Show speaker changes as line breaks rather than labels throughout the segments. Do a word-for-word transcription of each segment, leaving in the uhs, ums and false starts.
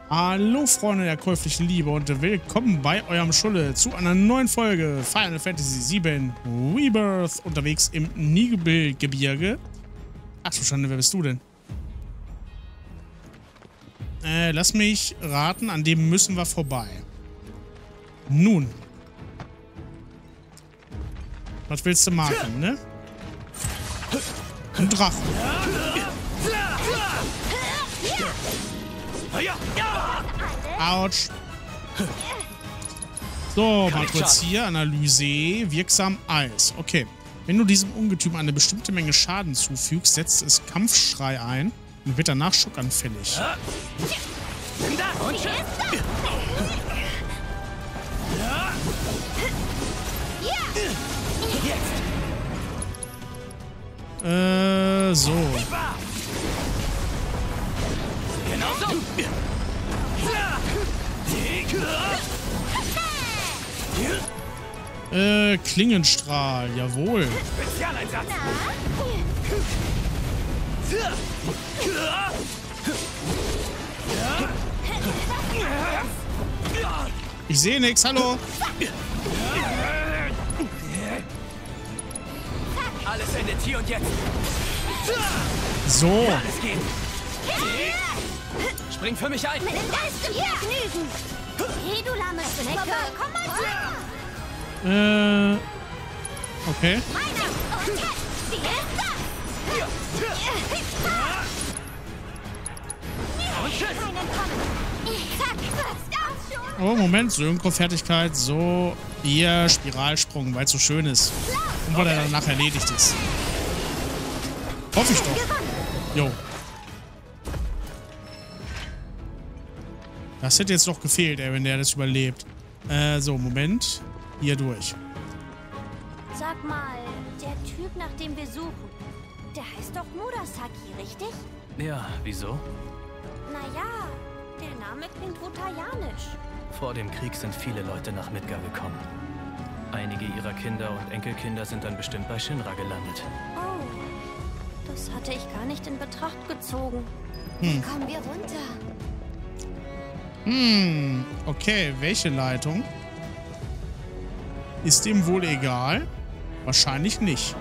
Hallo Freunde der käuflichen Liebe und willkommen bei eurem Schulle zu einer neuen Folge Final Fantasy sieben Rebirth unterwegs im Nibelgebirge. Ach du Schande, wer bist du denn? Äh, lass mich raten, an dem müssen wir vorbei. Nun. Was willst du machen, ne? Ein Drachen. Autsch. So, mal kurz hier. Analyse. Wirksam Eis. Okay. Wenn du diesem Ungetüm eine bestimmte Menge Schaden zufügst, setzt es Kampfschrei ein und wird danach schockanfällig. Äh, so. Äh, Klingenstrahl, jawohl.
Spezialeinsatz.
Ich sehe nichts, hallo.
Alles endet hier und jetzt.
So.
Alles geht. Spring für mich ein.
Mit dem Geist im Vergnügen. Hey, du lahme Schnecke. Komm mal
Äh.
her.
Okay.
Meiner. Und jetzt. Wie ist das?
Und tschüss.
Keinen kommen. Zack. Das schon.
Oh, Moment. Synchro-Fertigkeit. So. Ihr Spiralsprung, weil es so schön ist. Und weil er danach erledigt ist. Hoffe ich doch. Jo. Das hätte jetzt noch gefehlt, ey, wenn der das überlebt. Äh, so, Moment. Hier durch.
Sag mal, der Typ, nach dem wir suchen, der heißt doch Murasaki, richtig?
Ja, wieso?
Naja, der Name klingt wutayanisch.
Vor dem Krieg sind viele Leute nach Midgar gekommen. Einige ihrer Kinder und Enkelkinder sind dann bestimmt bei Shinra gelandet.
Oh, das hatte ich gar nicht in Betracht gezogen.
Hm.
Wie kommen wir runter?
Hm, okay, welche Leitung? Ist dem wohl egal? Wahrscheinlich nicht.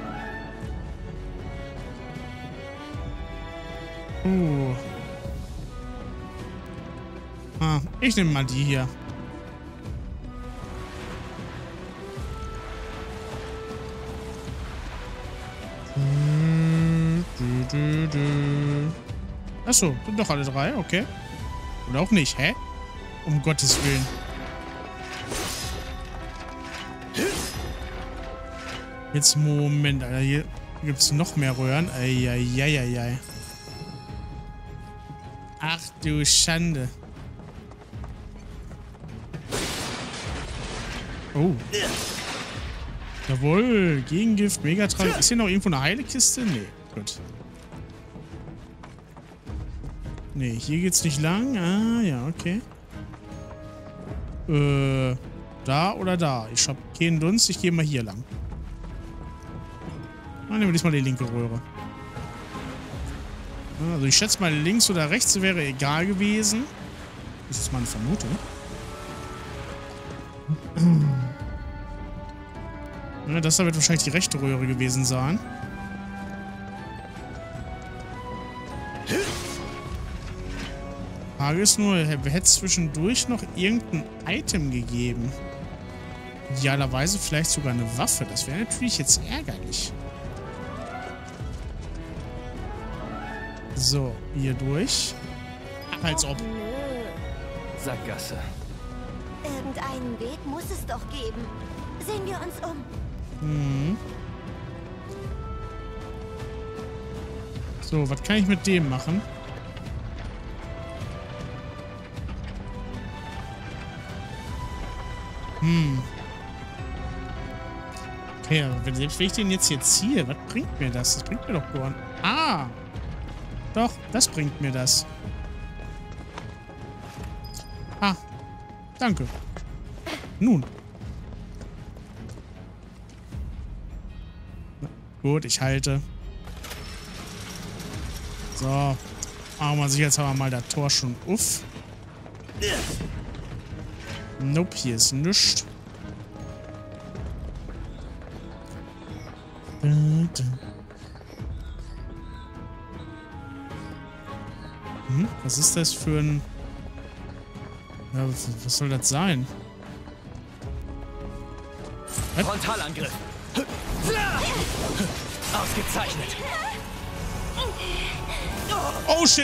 Uh. Ah, ich nehme mal die hier. Achso, sind doch alle drei, okay. Oder auch nicht, hä? Um Gottes Willen. Jetzt Moment, Alter. Hier gibt es noch mehr Röhren. Eieieiei. Ach du Schande. Oh. Jawohl. Gegengift, Megatrank. Ist hier noch irgendwo eine Heilekiste? Nee. Gut. Nee, hier geht's nicht lang. Ah, ja, okay. Äh, da oder da? Ich hab keinen Dunst, ich gehe mal hier lang. Dann nehmen wir diesmal die linke Röhre. Also ich schätze mal, links oder rechts wäre egal gewesen. Das ist meine Vermutung. Ja, das da wird wahrscheinlich die rechte Röhre gewesen sein. Die Frage ist nur, hätte es zwischendurch noch irgendein Item gegeben? Idealerweise vielleicht sogar eine Waffe. Das wäre natürlich jetzt ärgerlich. So, hier durch. Ach, als ob.
Nö.
Sackgasse.
Irgendeinen Weg muss es doch geben. Sehen wir uns um.
Mhm. So, was kann ich mit dem machen? Hm. Okay, aber wenn, selbst wenn ich den jetzt hier ziehe, was bringt mir das? Das bringt mir doch gar nicht. Ah! Doch, das bringt mir das. Ah. Danke. Nun. Na, gut, ich halte. So. Machen wir sich jetzt aber mal das Tor schon uff. Nope, hier ist nichts. Hm, was ist das für ein... Ja, was soll das sein? Was?
Frontalangriff. Ausgezeichnet.
Oh, shit!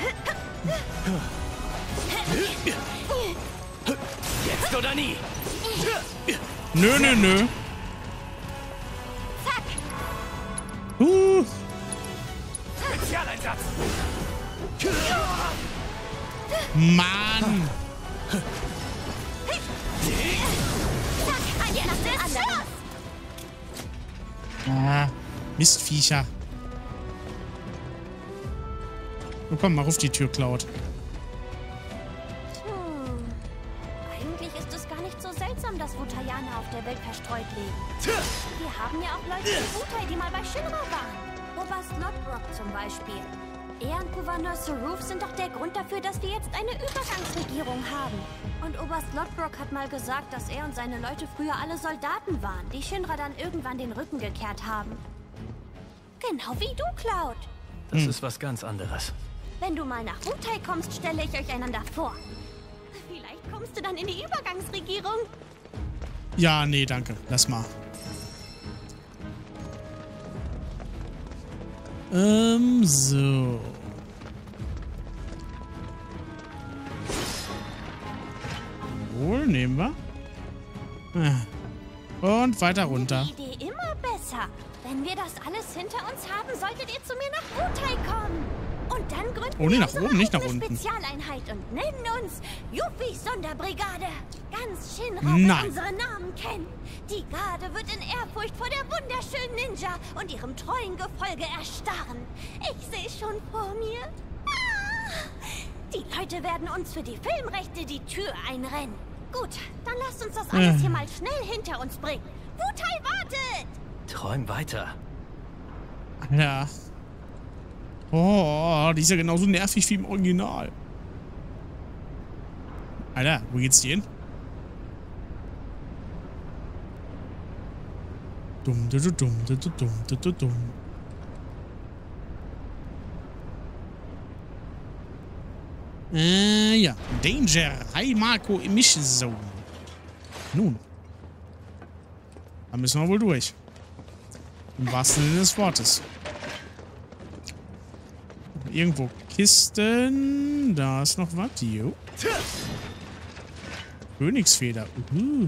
Jetzt oder nie.
Nö, nö, nö. Uh.
Spezialeinsatz.
Mann! Ah, Mistviecher. Oh, komm, mal ruf die Tür, Cloud.
Hm. Eigentlich ist es gar nicht so seltsam, dass Wutayaner auf der Welt verstreut leben. Wir haben ja auch Leute wie Wutai, die mal bei Shinra waren. Oberst Lodbrok zum Beispiel. Er und Gouverneur Saruf sind doch der Grund dafür, dass wir jetzt eine Übergangsregierung haben. Und Oberst Lodbrok hat mal gesagt, dass er und seine Leute früher alle Soldaten waren, die Shinra dann irgendwann den Rücken gekehrt haben. Genau wie du, Cloud.
Das hm. ist was ganz anderes.
Wenn du mal nach Wutai kommst, stelle ich euch einander vor. Vielleicht kommst du dann in die Übergangsregierung.
Ja, nee, danke. Lass mal. Ähm, so. Wohl, nehmen wir. Und weiter runter.
Die Idee immer besser. Wenn wir das alles hinter uns haben, solltet ihr zu mir nach Wutai kommen. Und dann gründen
oh, nee,
wir
nach
unsere
oben, nicht nach
eigene
unten.
Spezialeinheit und nennen uns Yuffis Sonderbrigade. Ganz Shinra
Nein.
wird unsere Namen kennen. Die Garde wird in Ehrfurcht vor der wunderschönen Ninja und ihrem treuen Gefolge erstarren. Ich sehe schon vor mir. Ah! Die Leute werden uns für die Filmrechte die Tür einrennen. Gut, dann lasst uns das alles
äh.
hier mal schnell hinter uns bringen. Wutai wartet!
Träum weiter.
Ja. Oh, die ist ja genauso nervig wie im Original. Alter, wo geht's die hin? Dumm, du, du, dumm, du, du, dumm, du, du, dumm. Äh, ja. Danger. Hi, Marco, Emission Zone. Nun. Da müssen wir wohl durch. Im wahrsten Sinne des Wortes. Irgendwo Kisten. Da ist noch was. Jo. Königsfeder. Uh.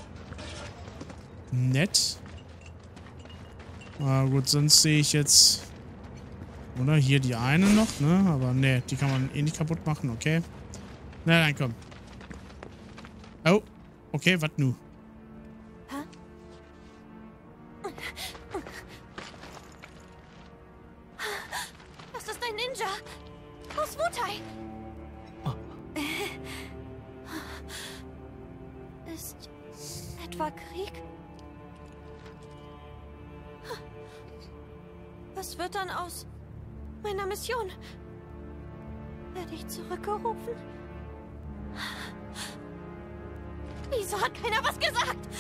Nett. Ah, gut, sonst sehe ich jetzt... Oder hier die eine noch, ne? Aber ne, die kann man eh nicht kaputt machen, okay. Na, dann komm. Oh, okay, was nu?
Hä? Das ist ein Ninja. Aus Wutai.
Oh.
Ist etwa Krieg? Was wird dann aus meiner Mission? Werde ich zurückgerufen? Wieso hat keiner was gesagt?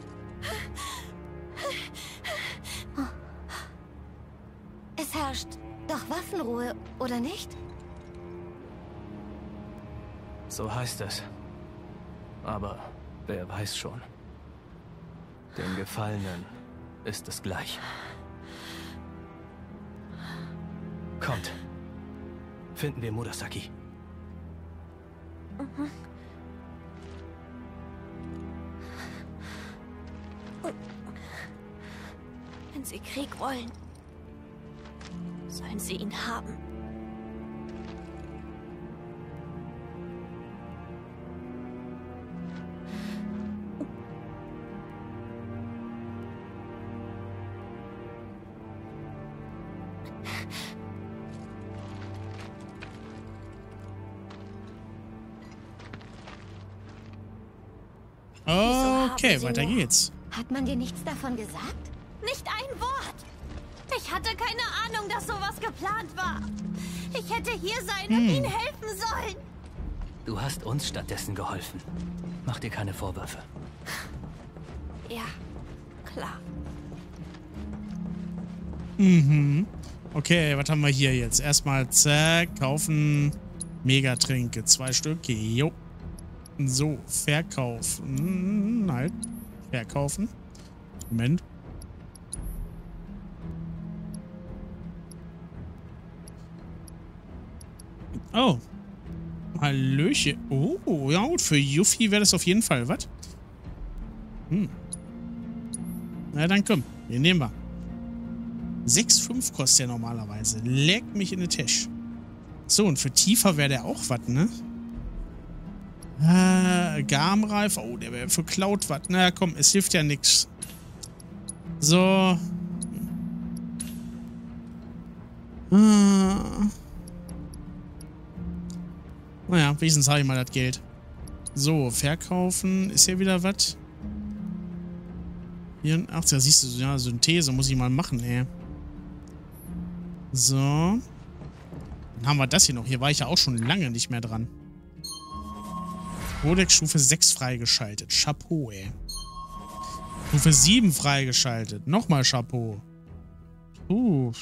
Es herrscht doch Waffenruhe, oder nicht?
So heißt es. Aber wer weiß schon. Den Gefallenen ist es gleich. Kommt. Finden wir Murasaki.
Mhm. Wenn Sie Krieg wollen, sollen Sie ihn haben.
Okay, weiter geht's.
Hat man dir nichts davon gesagt?
Nicht ein Wort! Ich hatte keine Ahnung, dass sowas geplant war. Ich hätte hier sein und
hm.
ihnen helfen sollen.
Du hast uns stattdessen geholfen. Mach dir keine Vorwürfe.
Ja, klar.
Mhm. Okay, was haben wir hier jetzt? Erstmal, zack, kaufen Megatränke. Zwei Stück. Jo. So, verkaufen. Halt. Verkaufen. Moment. Oh. Hallöchen. Oh, ja gut. Für Yuffie wäre das auf jeden Fall, was? Hm. Na dann komm, den nehmen wir. sechs Komma fünf kostet der normalerweise. Leck mich in den Tisch. So, und für Tifa wäre der auch was, ne? Äh, Garmreif. Oh, der wäre für Cloud was. Na komm, es hilft ja nichts. So. Ah. Naja, wenigstens habe ich mal das Geld. So, verkaufen. Ist hier wieder was? vierundachtzig, da siehst du, ja, Synthese muss ich mal machen, ey. So. Dann haben wir das hier noch. Hier war ich ja auch schon lange nicht mehr dran. Codex Stufe sechs freigeschaltet. Chapeau, ey. Stufe sieben freigeschaltet. Nochmal Chapeau. Uh.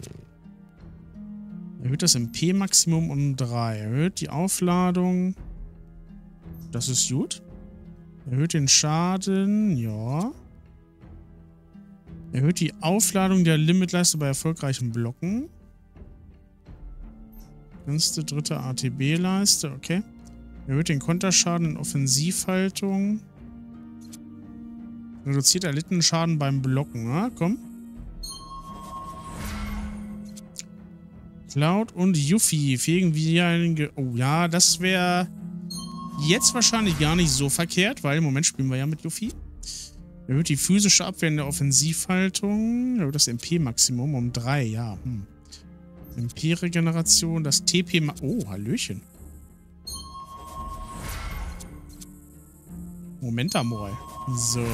Erhöht das M P-Maximum um drei. Erhöht die Aufladung. Das ist gut. Erhöht den Schaden. Ja. Erhöht die Aufladung der Limitleiste bei erfolgreichen Blocken. Ganze dritte A T B-Leiste. Okay. Erhöht den Konterschaden in Offensivhaltung. Reduziert erlittenen Schaden beim Blocken. Na, komm. Cloud und Yuffie fegen wir einen... Oh ja, das wäre jetzt wahrscheinlich gar nicht so verkehrt, weil im Moment spielen wir ja mit Yuffie. Erhöht die physische Abwehr in der Offensivhaltung. Erhöht das M P-Maximum um drei, ja. Hm. M P-Regeneration, das T P... Oh, Hallöchen. Moment einmal. So.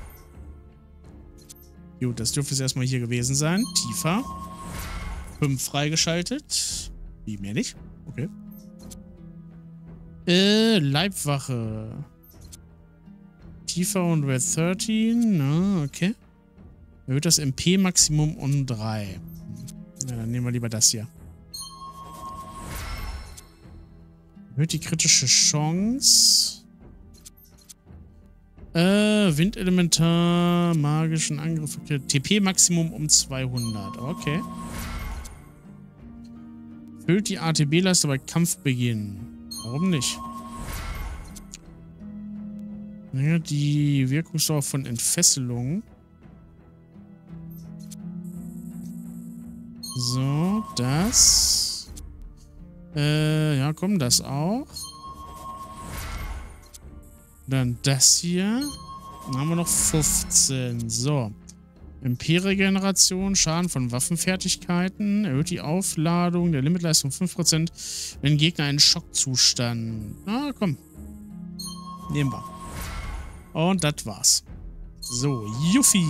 Gut, das dürfte es erstmal hier gewesen sein. Tifa. fünf freigeschaltet. Wie, mehr nicht? Okay. Äh, Leibwache. Tifa und Red dreizehn. Na, okay. Erhöht das M P-Maximum um drei. Ja, dann nehmen wir lieber das hier. Erhöht die kritische Chance. Äh, Windelementar, magischen Angriff. Okay. T P-Maximum um zweihundert. Okay. Erhöht die A T B-Leiste bei Kampfbeginn. Warum nicht? Ja, die Wirkungsdauer von Entfesselung. So, das. Äh, ja, komm, das auch. Dann das hier. Dann haben wir noch fünfzehn. So. M P-Regeneration, Schaden von Waffenfertigkeiten, erhöht die Aufladung der Limitleistung fünf Prozent, wenn Gegner einen Schockzustand. Na, komm. Nehmen wir. Und das war's. So, Yuffie.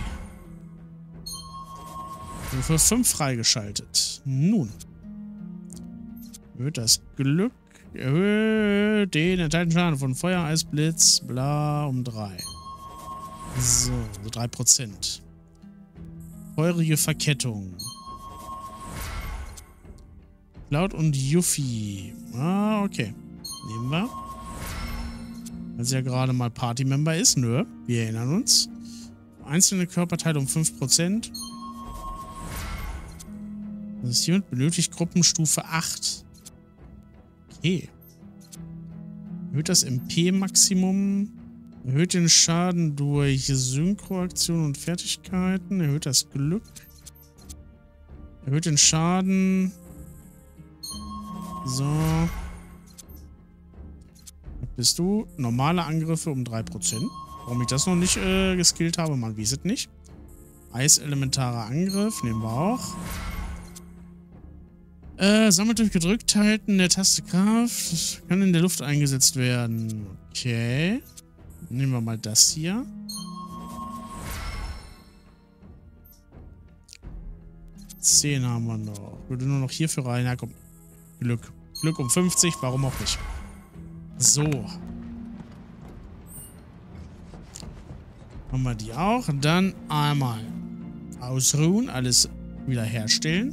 Für fünf freigeschaltet. Nun. Erhöht das Glück. Erhöht den enthaltenen Schaden von Feuer, Eis, Blitz, bla, um drei. So, so drei Prozent. Feurige Verkettung. Cloud und Yuffie. Ah, okay. Nehmen wir. Weil sie ja gerade mal Party-Member ist, nö. Wir erinnern uns. Einzelne Körperteile um fünf Prozent. Das ist hiermit benötigt Gruppenstufe acht. Okay. Erhöht das M P-Maximum. Erhöht den Schaden durch Synchroaktion und Fertigkeiten. Erhöht das Glück. Erhöht den Schaden. So. Was bist du? Normale Angriffe um drei Prozent. Warum ich das noch nicht äh, geskillt habe, man weiß es nicht. Eiselementarer Angriff nehmen wir auch. Äh, sammelt durch gedrückt halten der Taste Kraft. Das kann in der Luft eingesetzt werden. Okay. Nehmen wir mal das hier. zehn haben wir noch. Würde nur noch hierfür rein. Ja, komm. Glück. Glück um fünfzig, warum auch nicht. So. Haben wir die auch. Dann einmal ausruhen, alles wiederherstellen.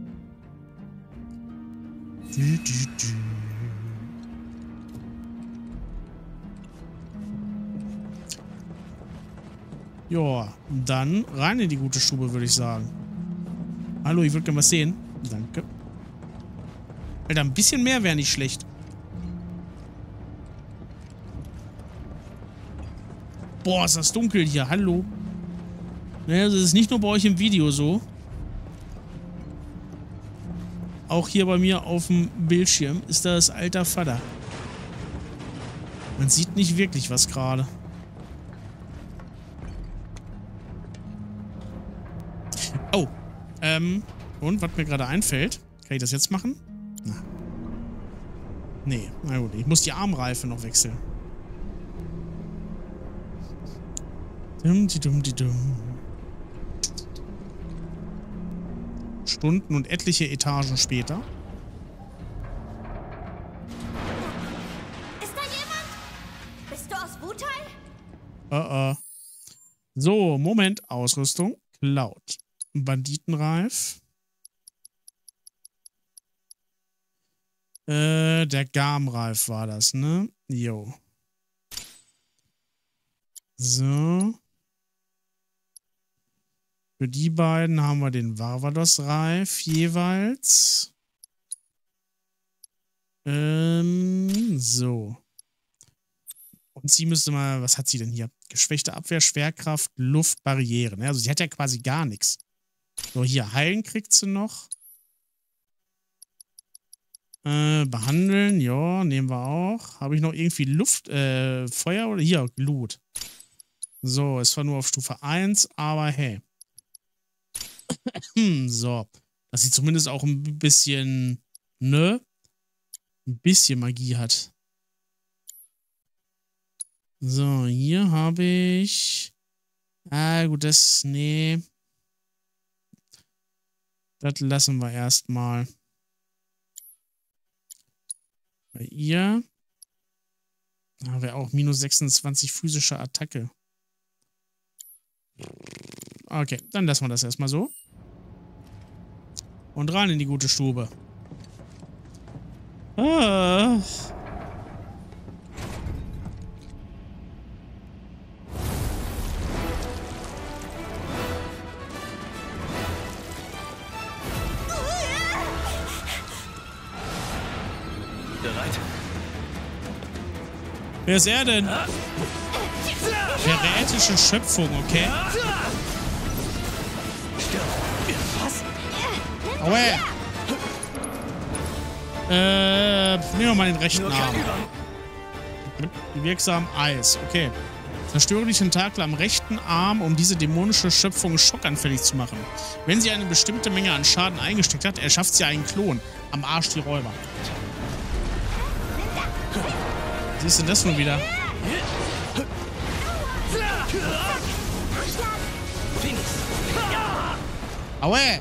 Du, du, du. Ja, dann rein in die gute Stube, würde ich sagen. Hallo, ich würde gerne was sehen. Danke. Alter, ein bisschen mehr wäre nicht schlecht. Boah, ist das dunkel hier. Hallo. Naja, das ist nicht nur bei euch im Video so. Auch hier bei mir auf dem Bildschirm ist das alter Vater. Man sieht nicht wirklich was gerade. Oh. Ähm, und was mir gerade einfällt. Kann ich das jetzt machen? Na. Nee, na gut. Ich muss die Armreife noch wechseln. Dum, die dum, die dum. Stunden und etliche Etagen später.
Ist da jemand? Bist du aus Wutai?
Uh, uh. So, Moment. Ausrüstung. Cloud. Banditenreif. Äh, der Garmreif war das, ne? Jo. So. Für die beiden haben wir den Varvados-Reif jeweils. Ähm, so. Und sie müsste mal, was hat sie denn hier? Geschwächte Abwehr, Schwerkraft, Luft, Barrieren. Also sie hat ja quasi gar nichts. So, hier, heilen kriegt sie noch. Äh, behandeln, ja, nehmen wir auch. Habe ich noch irgendwie Luft, äh, Feuer oder hier, Glut. So, es war nur auf Stufe eins, aber hey. So, dass sie zumindest auch ein bisschen, ne? Ein bisschen Magie hat. So, hier habe ich... Ah, gut, das... Nee. Das lassen wir erstmal. Bei ihr haben wir auch minus sechsundzwanzig physische Attacke. Okay, dann lassen wir das erstmal so. Und rein in die gute Stube. Ah.
Bereit?
Wer ist er denn? Heretische Schöpfung, okay?
Was?
Aue! Äh, nehmen wir mal den rechten Arm. Wirksam Eis, okay. Zerstöre die Tentakel am rechten Arm, um diese dämonische Schöpfung schockanfällig zu machen. Wenn sie eine bestimmte Menge an Schaden eingesteckt hat, erschafft sie einen Klon. Am Arsch die Räuber. Was ist denn das nun wieder? Aue!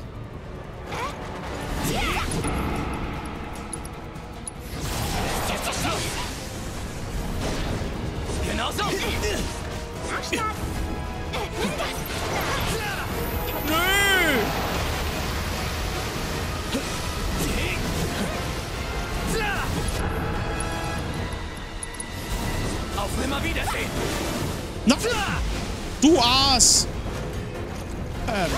Genau so!
Nö!
Auf Nimmerwiedersehen!
Na, du Aas! Ähm.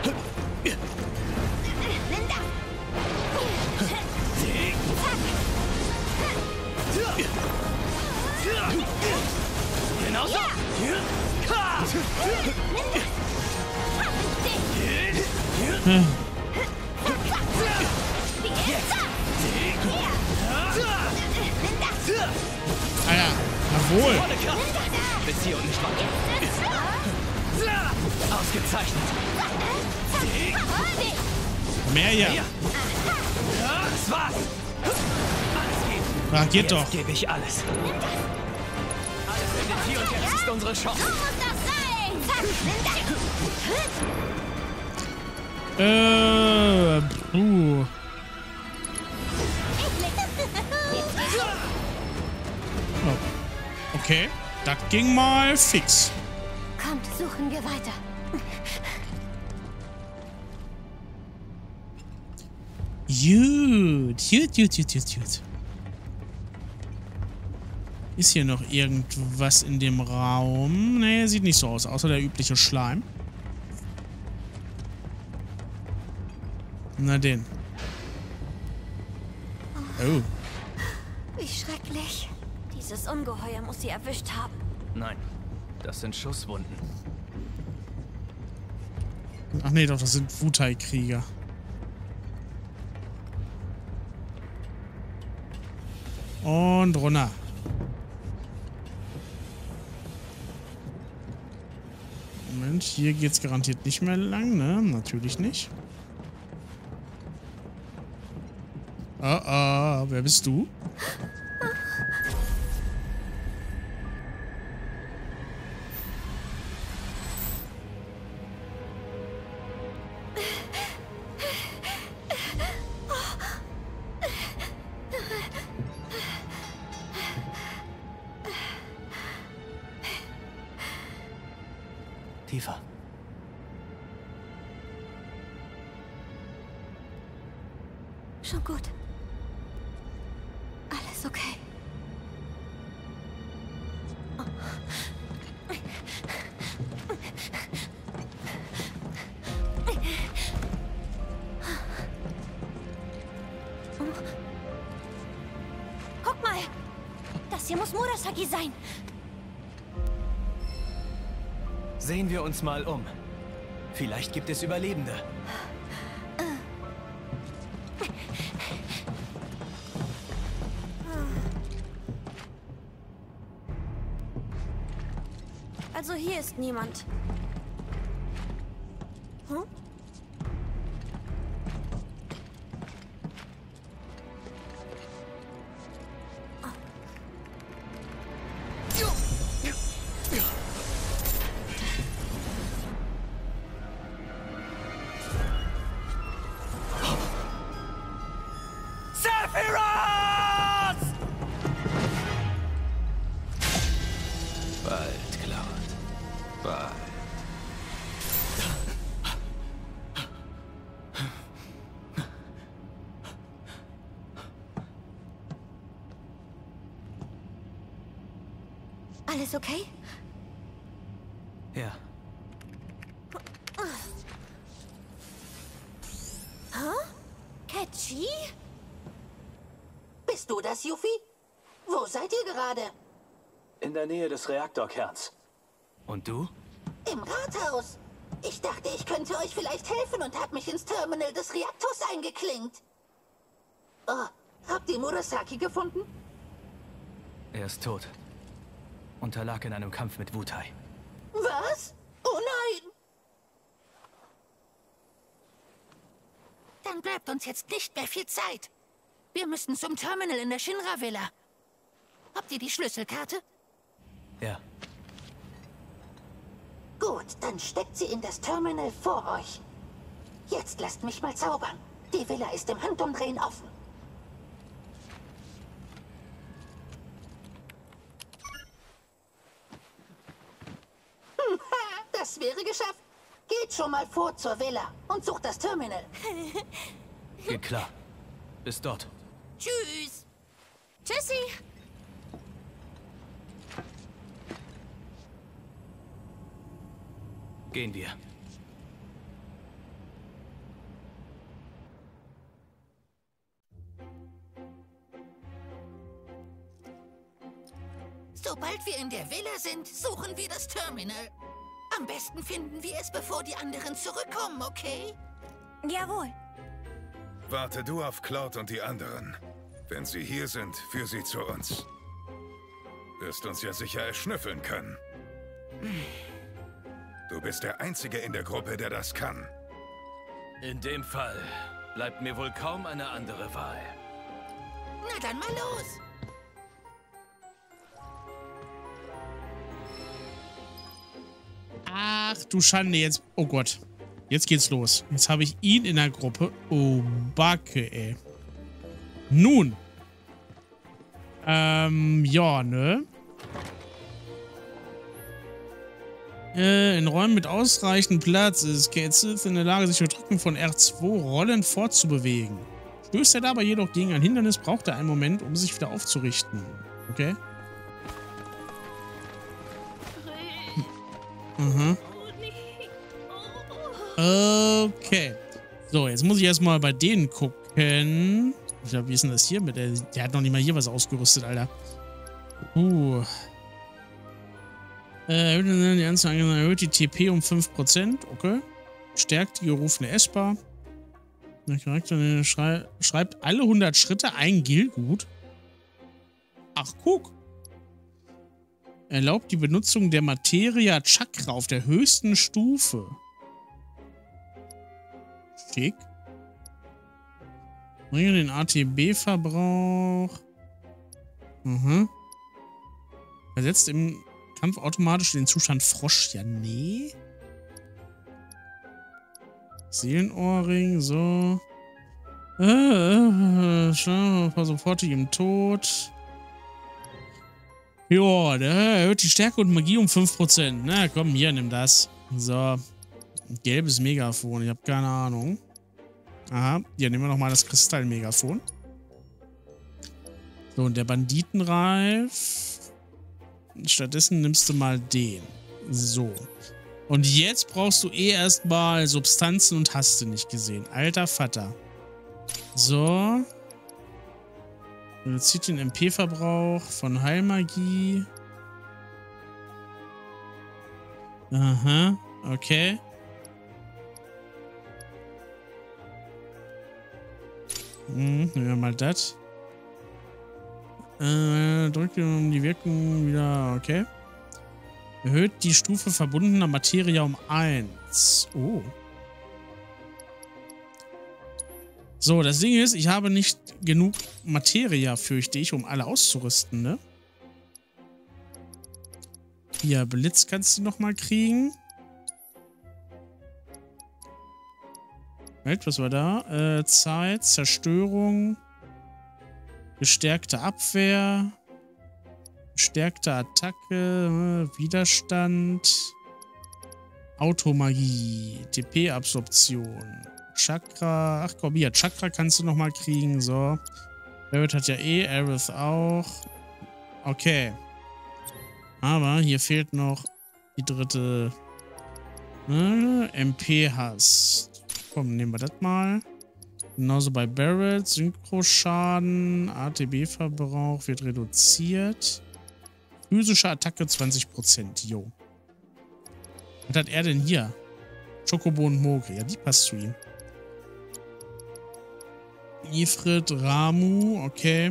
Genau so!
Hm. Alter, jawohl!
Bis hier und nicht weiter. Ausgezeichnet!
Mehr hier!
Das war's! Alles geht!
Na, geht
Jetzt
doch!
gebe ich alles. Alles endet hier und jetzt ist unsere Chance.
So muss das sein!
Äh, puh. Okay, das ging mal fix.
Kommt, suchen wir weiter.
Gut, gut, gut, gut, gut, gut. Ist hier noch irgendwas in dem Raum? Nee, sieht nicht so aus, außer der übliche Schleim. Na den. Oh.
Wie schrecklich.
Dieses Ungeheuer muss sie erwischt haben.
Nein, das sind Schusswunden.
Ach nee, doch, das sind Wutai-Krieger. Und runter. Moment, hier geht's garantiert nicht mehr lang, ne? Natürlich nicht. Oh, oh, wer bist du?
Tiefer.
Schon gut. Alles okay.
Guck mal. Das hier muss Murasaki sein.
Sehen wir uns mal um. Vielleicht gibt es Überlebende.
Also hier ist niemand. Hm?
Bald, Cloud. Bald.
Alles okay?
Ja.
Catchy?
Bist du das, Yuffie? Wo seid ihr gerade?
In der Nähe des Reaktorkerns. Und du?
Im Rathaus. Ich dachte, ich könnte euch vielleicht helfen und habe mich ins Terminal des Reaktors eingeklinkt. Oh, habt ihr Murasaki gefunden?
Er ist tot. Unterlag in einem Kampf mit Wutai.
Was? Oh nein! Dann bleibt uns jetzt nicht mehr viel Zeit. Wir müssen zum Terminal in der Shinra-Villa. Habt ihr die Schlüsselkarte?
Ja.
Gut, dann steckt sie in das Terminal vor euch. Jetzt lasst mich mal zaubern. Die Villa ist im Handumdrehen offen. Hm, das wäre geschafft. Geht schon mal vor zur Villa und sucht das Terminal.
Geht klar. Bis dort.
Tschüss.
Tschüssi.
Gehen wir.
Sobald wir in der Villa sind, suchen wir das Terminal. Am besten finden wir es, bevor die anderen zurückkommen, okay?
Jawohl.
Warte du auf Cloud und die anderen. Wenn sie hier sind, führ sie zu uns. Wirst uns ja sicher erschnüffeln können. Du bist der Einzige in der Gruppe, der das kann.
In dem Fall bleibt mir wohl kaum eine andere Wahl.
Na dann mal los.
Ach du Schande, jetzt... Oh Gott. Jetzt geht's los. Jetzt habe ich ihn in der Gruppe. Oh, Backe, ey. Nun. Ähm, ja, ne? Äh, in Räumen mit ausreichend Platz ist Cait Sith in der Lage, sich durch Drücken von R zwei rollend fortzubewegen. Stößt er dabei jedoch gegen ein Hindernis, braucht er einen Moment, um sich wieder aufzurichten. Okay. Mhm. Okay. So, jetzt muss ich erstmal bei denen gucken. Ich glaube, wie ist denn das hier mit der? Der hat noch nicht mal hier was ausgerüstet, Alter. Uh. Äh, die Anzeige erhöht die T P um fünf Prozent. Okay. Stärkt die gerufene S-Bar. Der Charakter schrei schreibt alle hundert Schritte ein Gilgut. Ach, guck. Erlaubt die Benutzung der Materia Chakra auf der höchsten Stufe. Schick. Bringe den A T B-Verbrauch. Mhm. Versetzt im Kampf automatisch den Zustand Frosch. Ja, nee. Seelenohrring, so. Äh, äh, sofortig im Tod. Ja, der erhöht die Stärke und Magie um fünf Prozent. Na komm, hier, nimm das. So. Gelbes Megafon, ich habe keine Ahnung. Aha, hier nehmen wir nochmal das Kristall-Megafon. So, und der Banditenreif. Stattdessen nimmst du mal den. So. Und jetzt brauchst du eh erstmal Substanzen und hast du nicht gesehen. Alter Vater. So. Reduziert den M P-Verbrauch von Heilmagie. Aha, okay. Hm, nehmen wir mal das. Äh, drückt um die Wirkung wieder, okay. Erhöht die Stufe verbundener Materie um eins. Oh. So, das Ding ist, ich habe nicht genug Materie, fürchte ich, um alle auszurüsten, ne? Hier, Blitz kannst du nochmal kriegen. Halt, was war da? Äh, Zeit, Zerstörung, gestärkte Abwehr, gestärkte Attacke, Widerstand, Automagie, T P-Absorption, Chakra. Ach komm, hier, Chakra kannst du nochmal kriegen, so. Barrett hat ja eh, Aerith auch. Okay. Aber hier fehlt noch die dritte. Äh, M P hast. Komm, nehmen wir das mal. Genauso bei Barrett. Synchroschaden, A T B-Verbrauch wird reduziert. Physische Attacke zwanzig Prozent. Jo. Was hat er denn hier? Chocobo und Mogri. Ja, die passt zu ihm. Ifrit, Ramu. Okay.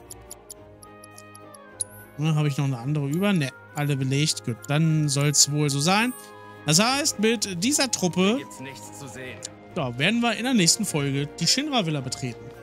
Habe ich noch eine andere über? Ne, alle belegt. Gut, dann soll es wohl so sein. Das heißt, mit dieser Truppe
Gibt's nichts zu sehen.
da werden wir in der nächsten Folge die Shinra Villa betreten.